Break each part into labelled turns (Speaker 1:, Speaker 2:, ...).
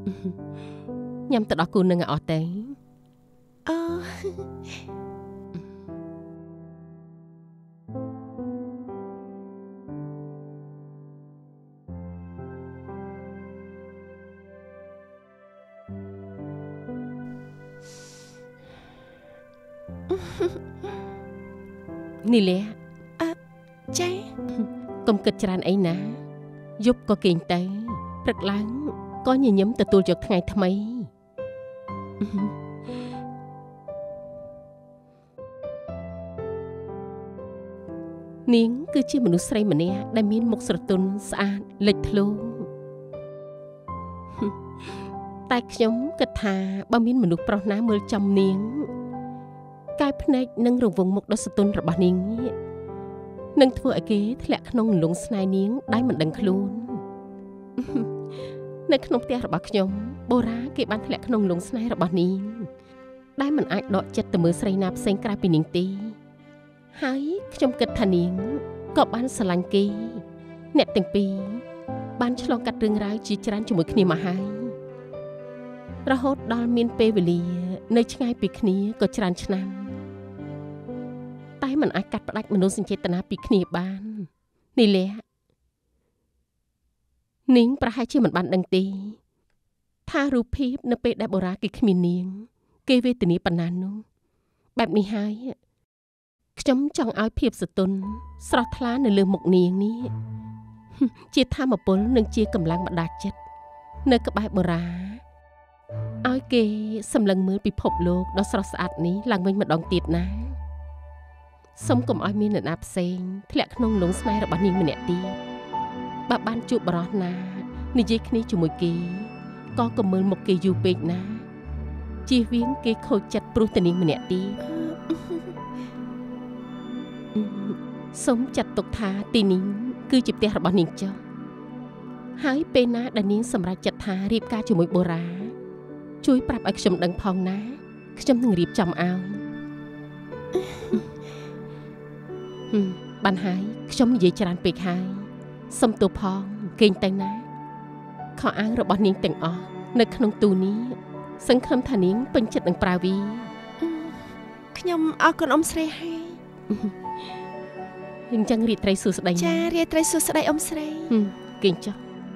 Speaker 1: ញ៉ាំទៅដល់គូនឹងអត់ទេ
Speaker 2: អូ
Speaker 1: នីលា
Speaker 2: ចា
Speaker 1: កុំគិតច្រើនអីណាយប់ក៏គេងទៅព្រឹកឡើងក៏ញញឹមទទួលយកថ្ងៃថ្មីនាងគឺជាមនុស្សស្រីម្នាក់ដែលមានមុខស្រទន់ស្អាតលេចធ្លោតែខ្ញុំគិតថាបើមានមនុស្សប្រុសណាមើលចំនាងកែភ្នែកនិងរង្វង់មុខដ៏ស្រទន់របស់នាងនឹងធ្វើឲ្យគេធ្លាក់ក្នុងលងស្នេហ៍នាងដែលមិនដឹងខ្លួននៅក្នុងផ្ទះរបស់ខ្ញុំបូរ៉ាគេបានធ្លាក់ក្នុងលងស្នេហ៍របស់នាងដែលមិនអាចដកចិត្តទៅមើលស្រីណាផ្សេងក្រៅពីនាងទេហើយខ្ញុំគិតថានាងក៏បានស្រឡាញ់គេអ្នកទាំងពីរបានឆ្លងកាត់រឿងរ៉ាវជាច្រើនជាមួយគ្នាមកហើយរហូតដល់មានពេលវេលានៅឆ្ងាយពីគ្នាក៏ច្រើនឆ្នាំតែមិនអាចកាត់ផ្ដាច់មនោសញ្ចេតនាពីគ្នាបាននីលានាងប្រហែលជាមិនបានដឹងទេថារូបភាពនៅពេលដែលបូរ៉ាគេគ្មាននាងគេវេទនាប៉ុណ្ណានោះបែបនេះហើយខ្ញុំចង់ឲ្យភាពសទន់ស្រស់ថ្លានៅលើមុខនាងនេះជាធម៌ពលនិងជាកម្លាំងបដាចិត្តនៅក្បែរបូរ៉ាឲ្យគេសម្លឹងមើលពិភពលោកដ៏ស្រស់ស្អាតនេះឡើងវិញម្ដងទៀតណាសូមកុំឲ្យមានអ្នកណាផ្សេងធ្លាក់ក្នុងលងស្នេហ៍របស់នាងម្នាក់ទៀតបើបានជួបបរិះណានិយាយគ្នាជាមួយគេក៏កុំមើលមុខគេយូរពេកណាជៀសវាងគេខូចចិត្តព្រោះតែនាងម្នាក់ទៀតសូមចាត់ទុកថាទីនេះគឺជាផ្ទះរបស់នាងចុះហើយពេលណាដែលនាងសម្រេចចិត្តថារៀបការជាមួយបូរ៉ាជួយប្រាប់ឲ្យខ្ញុំដឹងផងណាខ្ញុំនឹងរៀបចំឲ្យបានហើយខ្ញុំនិយាយច្រើនពេកហើយសុំទោសផងគេងទៅណាខោអាវរបស់នាងទាំងអស់នៅក្នុងទូនេះសង្ឃឹមថានាងពេញចិត្តនឹងប្រើវា
Speaker 2: ខ្ញុំអរគុណអ៊ំស្រីហើយ
Speaker 1: អញ្ចឹងរាត្រីសួស្តី
Speaker 2: ចារាត្រីសួស្តីអ៊ំស្រី
Speaker 1: គេងចុះ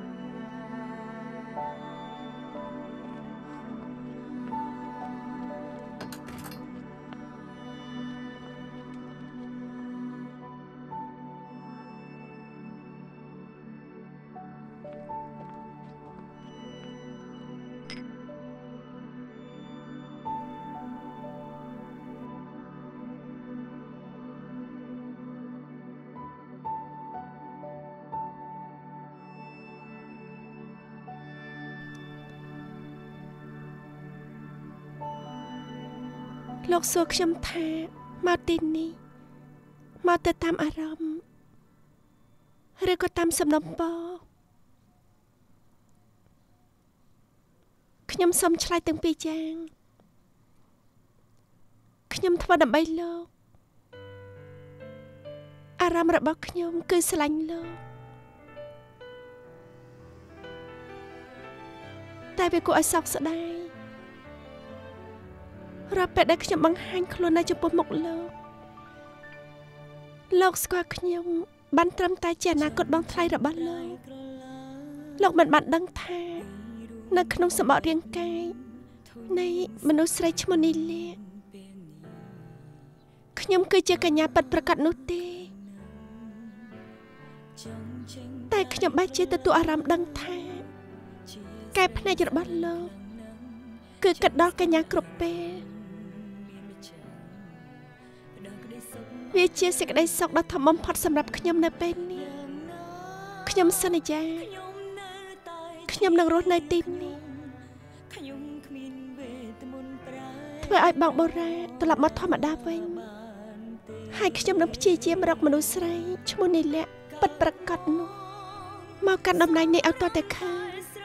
Speaker 2: លោកសួរខ្ញុំថាមកទីនេះមកទៅតាមអារម្មណ៍ឬក៏តាមសំណពរខ្ញុំសូមឆ្លើយទាំងពីរយ៉ាងខ្ញុំធ្វើដើម្បីលោកអារម្មណ៍របស់ខ្ញុំគឺស្រឡាញ់លោកតែវាគួរឲ្យសោកស្ដាយរាប់ពេលដែលខ្ញុំបង្ហាញខ្លួននៅចំពោះមុខលោកស្គាល់ខ្ញុំបានត្រឹមតែជាអនាគតបងថ្លៃរបស់លោកមិនបានដឹងថានៅក្នុងសម្បត្តិរាងកាយនៃមនុស្សស្រីឈ្មោះនីលាខ្ញុំគឺជាកញ្ញាពិតប្រាកដនោះទេតែខ្ញុំបែរជាទទួលអារម្មណ៍ដឹងថាកែភ្នែករបស់លោកគឺគិតដល់កញ្ញាគ្រប់ពេលវាជាសេចក្តីសុខដ៏ធំបំផុតសម្រាប់ខ្ញុំនៅពេលនេះខ្ញុំសន្យាខ្ញុំនឹងរស់នៅទីនេះធ្វើឲ្យបងបូរ៉ាត្រឡប់មកធម្មតាវិញហើយខ្ញុំនឹងព្យាយាមរកមនុស្សស្រីឈ្មោះនីលៈពិតប្រាកដនោះមកកាន់តំណែងនេះឲ្យទាល់តែឃើញ